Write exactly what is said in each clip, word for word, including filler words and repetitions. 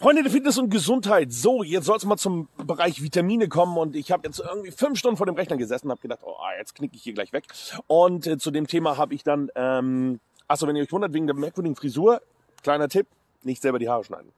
Freunde der Fitness und Gesundheit, so, jetzt soll es mal zum Bereich Vitamine kommen und ich habe jetzt irgendwie fünf Stunden vor dem Rechner gesessen und habe gedacht, oh, jetzt knicke ich hier gleich weg. Und äh, zu dem Thema habe ich dann, ähm, achso, wenn ihr euch wundert, wegen der merkwürdigen Frisur, kleiner Tipp, nicht selber die Haare schneiden.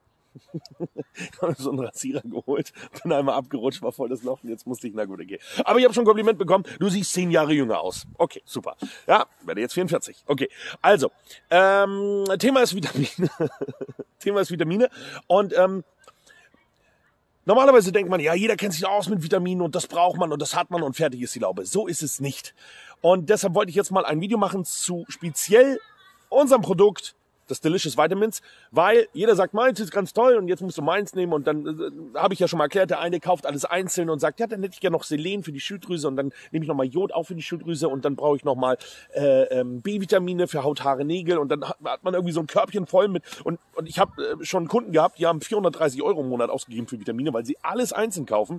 Ich habe so einen Rasierer geholt, bin einmal abgerutscht, war voll das Loch und jetzt musste ich, na gut, okay. Aber ich habe schon ein Kompliment bekommen, du siehst zehn Jahre jünger aus. Okay, super. Ja, werde jetzt vierundvierzig. Okay, also, ähm, Thema ist Vitamine. Thema ist Vitamine und ähm, normalerweise denkt man, ja, jeder kennt sich aus mit Vitaminen und das braucht man und das hat man und fertig ist die Laube. So ist es nicht. Und deshalb wollte ich jetzt mal ein Video machen zu speziell unserem Produkt, das Delicious Vitamins, weil jeder sagt, meins ist ganz toll und jetzt musst du meins nehmen und dann äh, habe ich ja schon mal erklärt, der eine kauft alles einzeln und sagt, ja, dann hätte ich ja noch Selen für die Schilddrüse und dann nehme ich nochmal Jod auch für die Schilddrüse und dann brauche ich nochmal äh, ähm, B-Vitamine für Haut, Haare, Nägel und dann hat, hat man irgendwie so ein Körbchen voll mit und, und ich habe äh, schon Kunden gehabt, die haben vierhundertdreißig Euro im Monat ausgegeben für Vitamine, weil sie alles einzeln kaufen.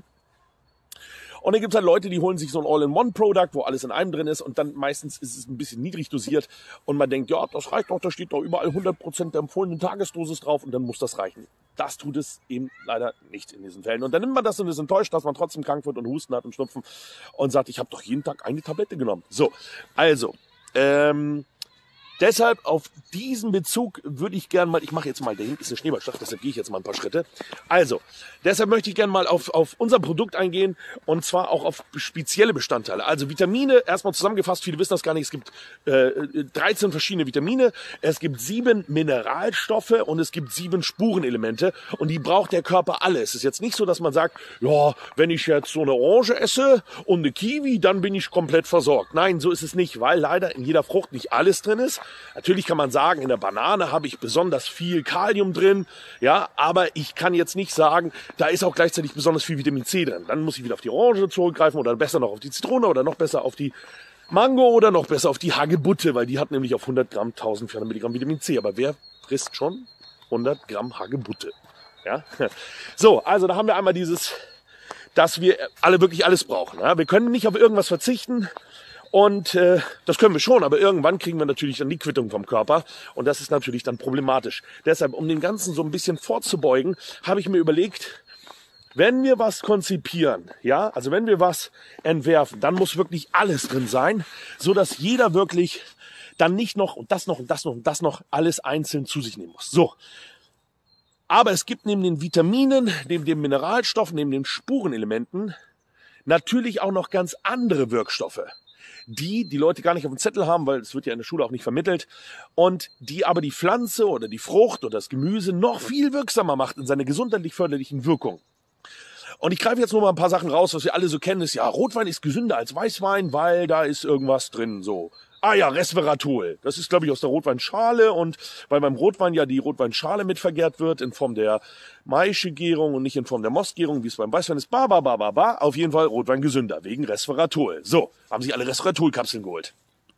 Und dann gibt es halt Leute, die holen sich so ein All-in-One-Product, wo alles in einem drin ist und dann meistens ist es ein bisschen niedrig dosiert und man denkt, ja, das reicht doch, da steht doch überall hundert Prozent der empfohlenen Tagesdosis drauf und dann muss das reichen. Das tut es eben leider nicht in diesen Fällen. Und dann nimmt man das und ist enttäuscht, dass man trotzdem krank wird und Husten hat und Schnupfen und sagt, ich habe doch jeden Tag eine Tablette genommen. So, also, ähm... deshalb auf diesen Bezug würde ich gern mal, ich mache jetzt mal, da hinten ist eine Schneeballschlacht, deshalb gehe ich jetzt mal ein paar Schritte. Also, deshalb möchte ich gern mal auf, auf unser Produkt eingehen und zwar auch auf spezielle Bestandteile. Also Vitamine, erstmal zusammengefasst, viele wissen das gar nicht, es gibt äh, dreizehn verschiedene Vitamine, es gibt sieben Mineralstoffe und es gibt sieben Spurenelemente und die braucht der Körper alle. Es ist jetzt nicht so, dass man sagt, ja, wenn ich jetzt so eine Orange esse und eine Kiwi, dann bin ich komplett versorgt. Nein, so ist es nicht, weil leider in jeder Frucht nicht alles drin ist. Natürlich kann man sagen, in der Banane habe ich besonders viel Kalium drin, ja, aber ich kann jetzt nicht sagen, da ist auch gleichzeitig besonders viel Vitamin C drin. Dann muss ich wieder auf die Orange zurückgreifen oder besser noch auf die Zitrone oder noch besser auf die Mango oder noch besser auf die Hagebutte, weil die hat nämlich auf hundert Gramm eintausendvierhundert Milligramm Vitamin C. Aber wer frisst schon hundert Gramm Hagebutte? Ja? So, also da haben wir einmal dieses, dass wir alle wirklich alles brauchen. Ja? Wir können nicht auf irgendwas verzichten. Und äh, das können wir schon, aber irgendwann kriegen wir natürlich dann die Quittung vom Körper und das ist natürlich dann problematisch. Deshalb, um dem Ganzen so ein bisschen vorzubeugen, habe ich mir überlegt, wenn wir was konzipieren, ja, also wenn wir was entwerfen, dann muss wirklich alles drin sein, so dass jeder wirklich dann nicht noch und das noch und das noch und das noch alles einzeln zu sich nehmen muss. So. Aber es gibt neben den Vitaminen, neben den Mineralstoffen, neben den Spurenelementen natürlich auch noch ganz andere Wirkstoffe, die die Leute gar nicht auf dem Zettel haben, weil es wird ja in der Schule auch nicht vermittelt und die aber die Pflanze oder die Frucht oder das Gemüse noch viel wirksamer macht in seiner gesundheitlich förderlichen Wirkung. Und ich greife jetzt nur mal ein paar Sachen raus, was wir alle so kennen, ist ja, Rotwein ist gesünder als Weißwein, weil da ist irgendwas drin, so. Ah ja, Resveratrol. Das ist, glaube ich, aus der Rotweinschale und weil beim Rotwein ja die Rotweinschale mitvergärt wird in Form der Maischegärung und nicht in Form der Mostgärung, wie es beim Weißwein ist. Ba, ba, ba, ba, ba. Auf jeden Fall Rotwein gesünder, wegen Resveratrol. So, haben sich alle Resveratrol-Kapseln geholt.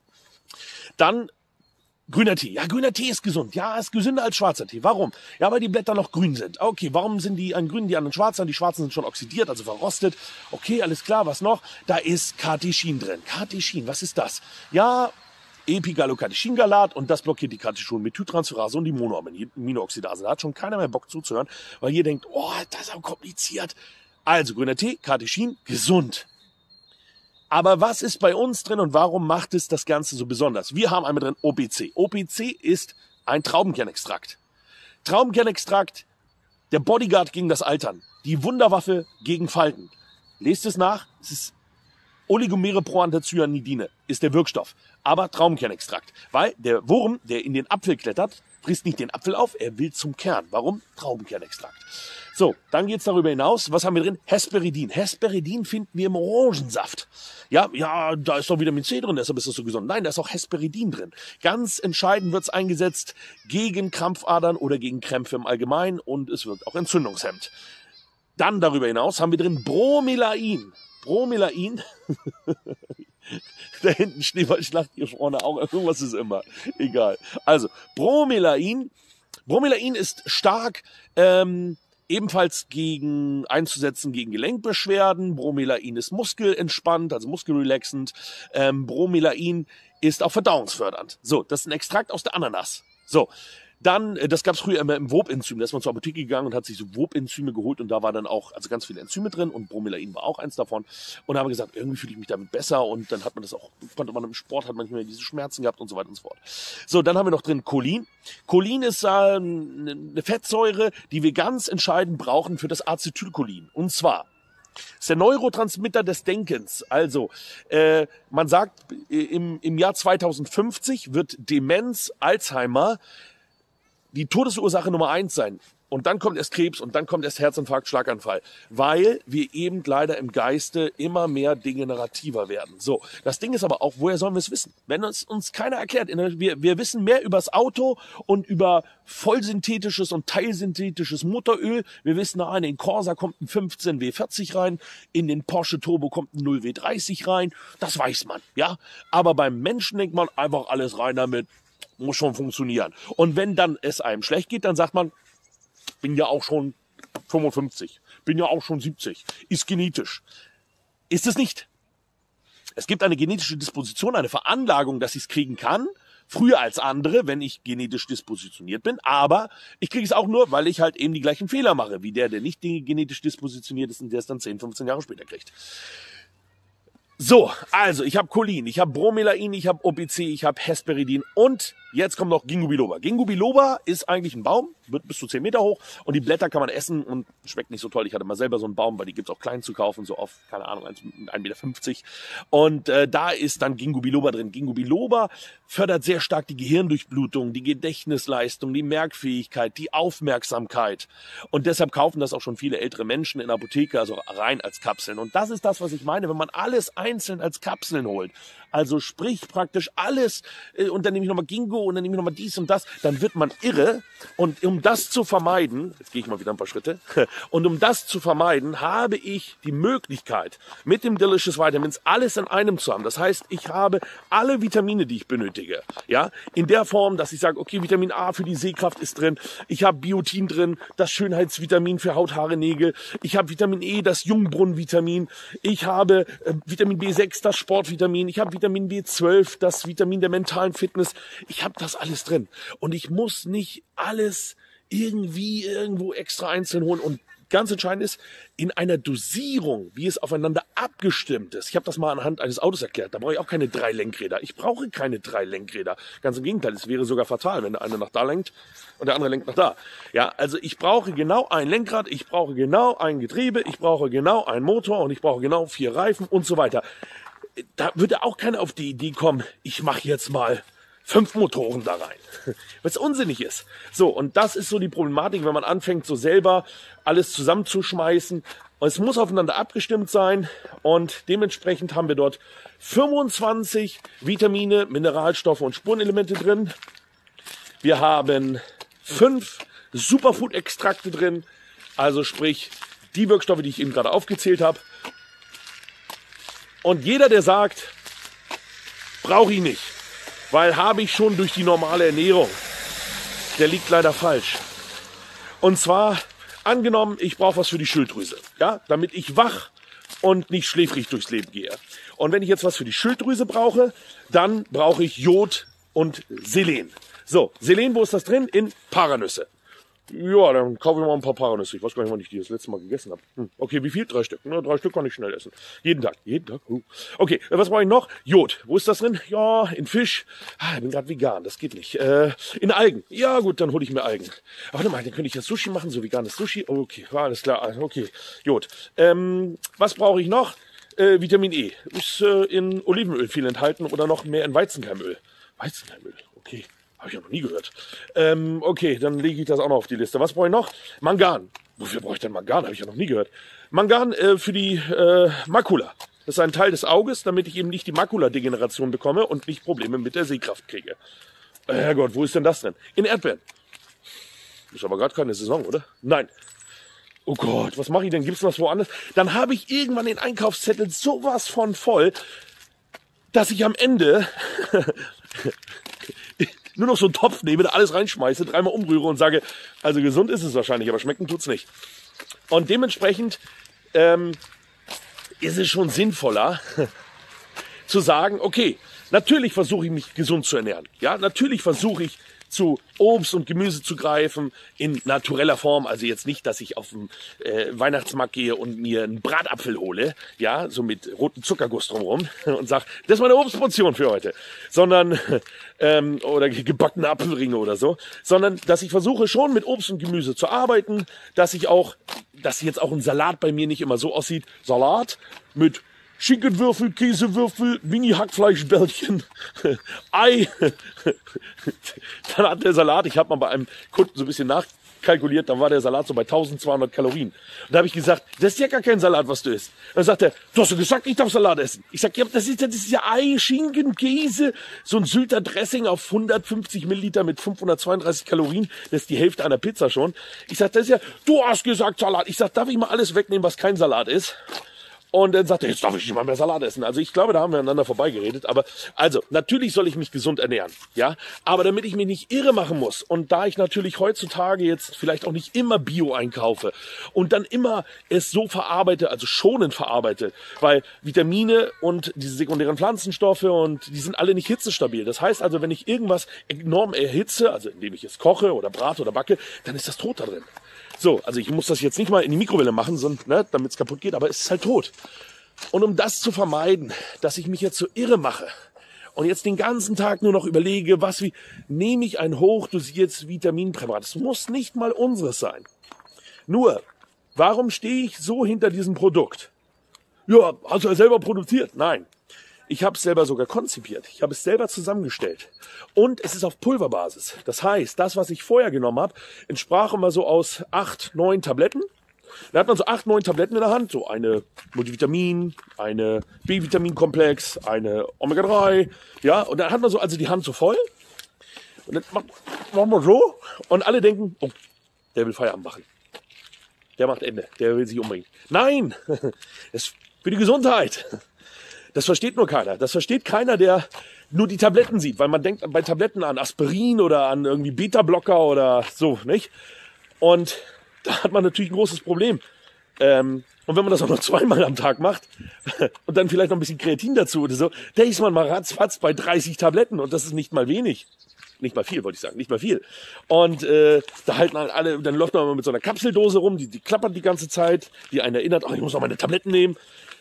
Dann grüner Tee. Ja, grüner Tee ist gesund. Ja, ist gesünder als schwarzer Tee. Warum? Ja, weil die Blätter noch grün sind. Okay, warum sind die an grün, die anderen schwarz? Die schwarzen sind schon oxidiert, also verrostet. Okay, alles klar, was noch? Da ist Catechin drin. Catechin, was ist das? Ja, Epigallocatechin-Galat und das blockiert die Catechol-Methyltransferase und die Monoaminooxidase. Da hat schon keiner mehr Bock zuzuhören, weil ihr denkt, oh, das ist auch kompliziert. Also, grüner Tee, Catechin, gesund. Aber was ist bei uns drin und warum macht es das Ganze so besonders? Wir haben einmal drin O P C. O P C ist ein Traubenkernextrakt. Traubenkernextrakt, der Bodyguard gegen das Altern. Die Wunderwaffe gegen Falten. Lest es nach, es ist Oligomere Proanthocyanidine, ist der Wirkstoff. Aber Traubenkernextrakt. Weil der Wurm, der in den Apfel klettert, frisst nicht den Apfel auf, er will zum Kern. Warum? Traubenkernextrakt. So, dann geht's darüber hinaus. Was haben wir drin? Hesperidin. Hesperidin finden wir im Orangensaft. Ja, ja, da ist doch Vitamin C drin, deshalb ist das so gesund. Nein, da ist auch Hesperidin drin. Ganz entscheidend wird's eingesetzt gegen Krampfadern oder gegen Krämpfe im Allgemeinen und es wirkt auch entzündungshemmend. Dann darüber hinaus haben wir drin Bromelain. Bromelain. Da hinten Schneeballschlacht hier vorne auch. Irgendwas ist immer. Egal. Also, Bromelain. Bromelain ist stark ähm, ebenfalls gegen einzusetzen gegen Gelenkbeschwerden. Bromelain ist muskelentspannt, also muskelrelaxend. Ähm, Bromelain ist auch verdauungsfördernd. So, das ist ein Extrakt aus der Ananas. So, Dann, das gab es früher immer im Wobenzym, da ist man zur Apotheke gegangen und hat sich so Wobenzyme geholt und da war dann auch, also ganz viele Enzyme drin und Bromelain war auch eins davon. Und da haben wir gesagt, irgendwie fühle ich mich damit besser und dann hat man das auch, konnte man im Sport, hat man nicht mehr diese Schmerzen gehabt und so weiter und so fort. So, dann haben wir noch drin Cholin. Cholin ist äh, eine Fettsäure, die wir ganz entscheidend brauchen für das Acetylcholin. Und zwar ist der Neurotransmitter des Denkens. Also, äh, man sagt, im, im Jahr zweitausendfünfzig wird Demenz, Alzheimer die Todesursache Nummer eins sein. Und dann kommt erst Krebs und dann kommt erst Herzinfarkt, Schlaganfall. Weil wir eben leider im Geiste immer mehr degenerativer werden. So, das Ding ist aber auch, woher sollen wir es wissen? Wenn uns, uns keiner erklärt, wir, wir wissen mehr über das Auto und über vollsynthetisches und teilsynthetisches Motoröl. Wir wissen, in den Corsa kommt ein fünfzehn W vierzig rein, in den Porsche Turbo kommt ein null W dreißig rein. Das weiß man, ja. Aber beim Menschen denkt man einfach alles rein damit. Muss schon funktionieren. Und wenn dann es einem schlecht geht, dann sagt man, bin ja auch schon fünfundfünfzig, bin ja auch schon siebzig, ist genetisch. Ist es nicht. Es gibt eine genetische Disposition, eine Veranlagung, dass ich es kriegen kann, früher als andere, wenn ich genetisch dispositioniert bin, aber ich kriege es auch nur, weil ich halt eben die gleichen Fehler mache, wie der, der nicht genetisch dispositioniert ist und der es dann zehn, fünfzehn Jahre später kriegt. So, also ich habe Cholin, ich habe Bromelain, ich habe O P C, ich habe Hesperidin und jetzt kommt noch Ginkgo biloba. Ginkgo biloba ist eigentlich ein Baum, wird bis zu zehn Meter hoch und die Blätter kann man essen und schmeckt nicht so toll. Ich hatte mal selber so einen Baum, weil die gibt's auch klein zu kaufen, so auf, keine Ahnung, ein Meter fünfzig. Und äh, da ist dann Ginkgo biloba drin. Ginkgo biloba fördert sehr stark die Gehirndurchblutung, die Gedächtnisleistung, die Merkfähigkeit, die Aufmerksamkeit. Und deshalb kaufen das auch schon viele ältere Menschen in der Apotheke, also rein als Kapseln. Und das ist das, was ich meine, wenn man alles einzeln als Kapseln holt. Also sprich praktisch alles, äh, und dann nehme ich nochmal Ginkgo und dann nehme ich nochmal dies und das, dann wird man irre. Und um das zu vermeiden, jetzt gehe ich mal wieder ein paar Schritte, und um das zu vermeiden, habe ich die Möglichkeit, mit dem Delicious Vitamins alles in einem zu haben. Das heißt, ich habe alle Vitamine, die ich benötige, ja, in der Form, dass ich sage, okay, Vitamin A für die Sehkraft ist drin, ich habe Biotin drin, das Schönheitsvitamin für Haut, Haare, Nägel, ich habe Vitamin E, das Jungbrunnenvitamin, ich habe äh, Vitamin B sechs, das Sportvitamin, ich habe Vitamin B zwölf, das Vitamin der mentalen Fitness. Ich habe das alles drin. Und ich muss nicht alles irgendwie irgendwo extra einzeln holen. Und ganz entscheidend ist, in einer Dosierung, wie es aufeinander abgestimmt ist. Ich habe das mal anhand eines Autos erklärt. Da brauche ich auch keine drei Lenkräder. Ich brauche keine drei Lenkräder. Ganz im Gegenteil, es wäre sogar fatal, wenn der eine nach da lenkt und der andere lenkt nach da. Ja, also ich brauche genau ein Lenkrad, ich brauche genau ein Getriebe, ich brauche genau einen Motor und ich brauche genau vier Reifen und so weiter. Da würde auch keiner auf die Idee kommen, ich mache jetzt mal fünf Motoren da rein, weil es unsinnig ist. So, und das ist so die Problematik, wenn man anfängt, so selber alles zusammenzuschmeißen. Und es muss aufeinander abgestimmt sein und dementsprechend haben wir dort fünfundzwanzig Vitamine, Mineralstoffe und Spurenelemente drin. Wir haben fünf Superfood-Extrakte drin, also sprich die Wirkstoffe, die ich eben gerade aufgezählt habe. Und jeder, der sagt, brauche ich nicht, weil habe ich schon durch die normale Ernährung, der liegt leider falsch. Und zwar, angenommen, ich brauche was für die Schilddrüse, ja, damit ich wach und nicht schläfrig durchs Leben gehe. Und wenn ich jetzt was für die Schilddrüse brauche, dann brauche ich Jod und Selen. So, Selen, wo ist das drin? In Paranüsse. Ja, dann kaufe ich mal ein paar Paranüsse. Ich weiß gar nicht, wann ich die das letzte Mal gegessen habe. Hm. Okay, wie viel? Drei Stück. Ne, drei Stück kann ich schnell essen. Jeden Tag. Jeden Tag. Uh. Okay, was brauche ich noch? Jod. Wo ist das drin? Ja, in Fisch. Ah, ich bin gerade vegan. Das geht nicht. Äh, in Algen. Ja, gut, dann hole ich mir Algen. Aber warte mal, dann könnte ich ja Sushi machen. So veganes Sushi. Okay, alles klar. Okay, Jod. Ähm, was brauche ich noch? Äh, Vitamin E. Ist äh, in Olivenöl viel enthalten oder noch mehr in Weizenkeimöl. Weizenkeimöl. Okay. Habe ich ja noch nie gehört. Ähm, okay, dann lege ich das auch noch auf die Liste. Was brauche ich noch? Mangan. Wofür brauche ich denn Mangan? Habe ich ja noch nie gehört. Mangan äh, für die äh, Makula. Das ist ein Teil des Auges, damit ich eben nicht die Makuladegeneration bekomme und nicht Probleme mit der Sehkraft kriege. Äh, Herrgott, wo ist denn das denn? In Erdbeeren. Ist aber gerade keine Saison, oder? Nein. Oh Gott, was mache ich denn? Gibt's noch was woanders? Dann habe ich irgendwann den Einkaufszettel sowas von voll, dass ich am Ende nur noch so einen Topf nehme, da alles reinschmeiße, dreimal umrühre und sage, also gesund ist es wahrscheinlich, aber schmecken tut's nicht. Und dementsprechend ähm, ist es schon sinnvoller zu sagen, okay, natürlich versuche ich mich gesund zu ernähren. Ja, natürlich versuche ich zu Obst und Gemüse zu greifen in natureller Form. Also jetzt nicht, dass ich auf den äh, Weihnachtsmarkt gehe und mir einen Bratapfel hole, ja, so mit rotem Zuckerguss drumherum und sag, das ist meine Obstportion für heute, sondern ähm, oder gebackene Apfelringe oder so, sondern dass ich versuche schon mit Obst und Gemüse zu arbeiten, dass ich auch, dass jetzt auch ein Salat bei mir nicht immer so aussieht, Salat mit Schinkenwürfel, Käsewürfel, Mini-Hackfleischbällchen, Ei. Dann hat der Salat, ich habe mal bei einem Kunden so ein bisschen nachkalkuliert, dann war der Salat so bei eintausendzweihundert Kalorien. Und da habe ich gesagt, das ist ja gar kein Salat, was du isst. Dann sagt er, du hast doch gesagt, ich darf Salat essen. Ich sag, ja, das ist ja, das ist ja Ei, Schinken, Käse, so ein Sylter Dressing auf hundertfünfzig Milliliter mit fünfhundertzweiunddreißig Kalorien. Das ist die Hälfte einer Pizza schon. Ich sag, das ist ja, du hast gesagt Salat. Ich sag, darf ich mal alles wegnehmen, was kein Salat ist? Und dann sagt er, jetzt darf ich nicht mal mehr Salat essen. Also ich glaube, da haben wir aneinander vorbeigeredet. Aber also, natürlich soll ich mich gesund ernähren. Ja, aber damit ich mich nicht irre machen muss. Und da ich natürlich heutzutage jetzt vielleicht auch nicht immer Bio einkaufe und dann immer es so verarbeite, also schonend verarbeite, weil Vitamine und diese sekundären Pflanzenstoffe und die sind alle nicht hitzestabil. Das heißt also, wenn ich irgendwas enorm erhitze, also indem ich es koche oder brate oder backe, dann ist das tot da drin. So, also ich muss das jetzt nicht mal in die Mikrowelle machen, sondern, ne, damit es kaputt geht, aber es ist halt tot. Und um das zu vermeiden, dass ich mich jetzt so irre mache und jetzt den ganzen Tag nur noch überlege, was wie, nehme ich ein hochdosiertes Vitaminpräparat. Das muss nicht mal unseres sein. Nur, warum stehe ich so hinter diesem Produkt? Ja, hast du ja selber produziert? Nein. Ich habe es selber sogar konzipiert. Ich habe es selber zusammengestellt. Und es ist auf Pulverbasis. Das heißt, das, was ich vorher genommen habe, entsprach immer so aus acht, neun Tabletten. Da hat man so acht, neun Tabletten in der Hand. So eine Multivitamin, eine B-Vitaminkomplex, eine Omega drei. Ja, und dann hat man so also die Hand so voll. Und dann macht, machen wir so. Und alle denken, oh, der will Feierabend machen. Der macht Ende. Der will sich umbringen. Nein, das ist für die Gesundheit. Das versteht nur keiner. Das versteht keiner, der nur die Tabletten sieht, weil man denkt bei Tabletten an Aspirin oder an irgendwie Beta-Blocker oder so, nicht? Und da hat man natürlich ein großes Problem. Ähm, und wenn man das auch noch zweimal am Tag macht und dann vielleicht noch ein bisschen Kreatin dazu oder so, da ist man mal ratzfatz bei dreißig Tabletten und das ist nicht mal wenig. Nicht mal viel, wollte ich sagen, nicht mal viel. Und äh, da halten halt alle, dann läuft man mal mit so einer Kapseldose rum, die, die klappert die ganze Zeit, die einen erinnert, oh, ich muss noch meine Tabletten nehmen.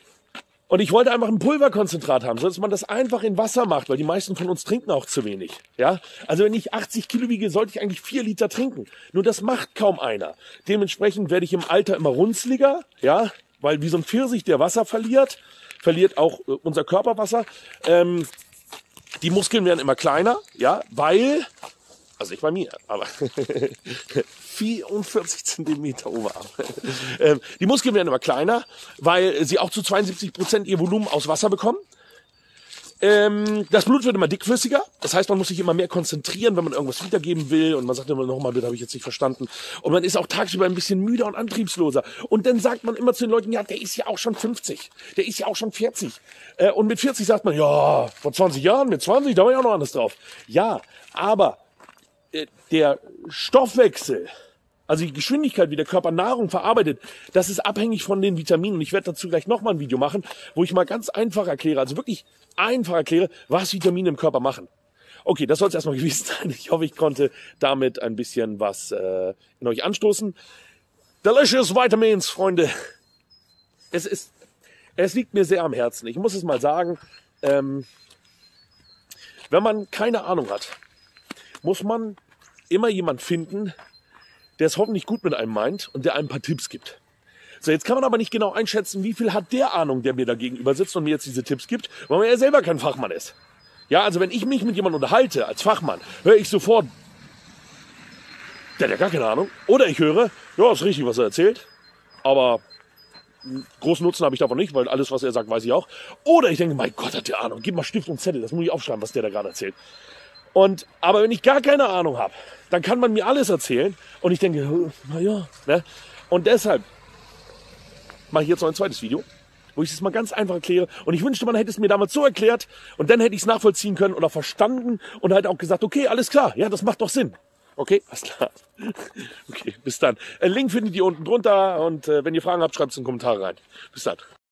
Und ich wollte einfach ein Pulverkonzentrat haben, so dass man das einfach in Wasser macht, weil die meisten von uns trinken auch zu wenig. Ja, also wenn ich achtzig Kilo wiege, sollte ich eigentlich vier Liter trinken. Nur das macht kaum einer. Dementsprechend werde ich im Alter immer runzliger, ja, weil wie so ein Pfirsich, der Wasser verliert, verliert auch äh, unser Körper Wasser. Ähm, die Muskeln werden immer kleiner, ja, weil, also nicht bei mir, aber vierundvierzig Zentimeter Oberarm. Ähm, die Muskeln werden immer kleiner, weil sie auch zu zweiundsiebzig Prozent ihr Volumen aus Wasser bekommen. Ähm, das Blut wird immer dickflüssiger. Das heißt, man muss sich immer mehr konzentrieren, wenn man irgendwas wiedergeben will. Und man sagt immer nochmal, das habe ich jetzt nicht verstanden. Und man ist auch tagsüber ein bisschen müder und antriebsloser. Und dann sagt man immer zu den Leuten, ja, der ist ja auch schon fünfzig. Der ist ja auch schon vierzig. Äh, und mit vierzig sagt man, ja, vor zwanzig Jahren, mit zwanzig, da war ich auch noch anders drauf. Ja, aber äh, der Stoffwechsel, also die Geschwindigkeit, wie der Körper Nahrung verarbeitet, das ist abhängig von den Vitaminen. Und ich werde dazu gleich nochmal ein Video machen, wo ich mal ganz einfach erkläre, also wirklich einfach erkläre, was Vitamine im Körper machen. Okay, das soll es erstmal gewesen sein. Ich hoffe, ich konnte damit ein bisschen was äh, in euch anstoßen. Delicious Vitamins, Freunde. Es ist, es liegt mir sehr am Herzen. Ich muss es mal sagen, ähm, wenn man keine Ahnung hat, muss man immer jemand finden, der es hoffentlich gut mit einem meint und der einem ein paar Tipps gibt. So, jetzt kann man aber nicht genau einschätzen, wie viel hat der Ahnung, der mir da gegenüber sitzt und mir jetzt diese Tipps gibt, weil man ja selber kein Fachmann ist. Ja, also wenn ich mich mit jemandem unterhalte als Fachmann, höre ich sofort, der hat ja gar keine Ahnung. Oder ich höre, ja, ist richtig, was er erzählt, aber großen Nutzen habe ich davon nicht, weil alles, was er sagt, weiß ich auch. Oder ich denke, mein Gott, hat der Ahnung, gib mal Stift und Zettel, das muss ich aufschreiben, was der da gerade erzählt. Und, aber wenn ich gar keine Ahnung habe, dann kann man mir alles erzählen und ich denke, naja, ne? Und deshalb mache ich jetzt noch ein zweites Video, wo ich es mal ganz einfach erkläre. Und ich wünschte, man hätte es mir damals so erklärt und dann hätte ich es nachvollziehen können oder verstanden und halt auch gesagt, okay, alles klar, ja, das macht doch Sinn. Okay, alles klar. Okay, bis dann. Ein Link findet ihr unten drunter und äh, wenn ihr Fragen habt, schreibt es in die Kommentare rein. Bis dann.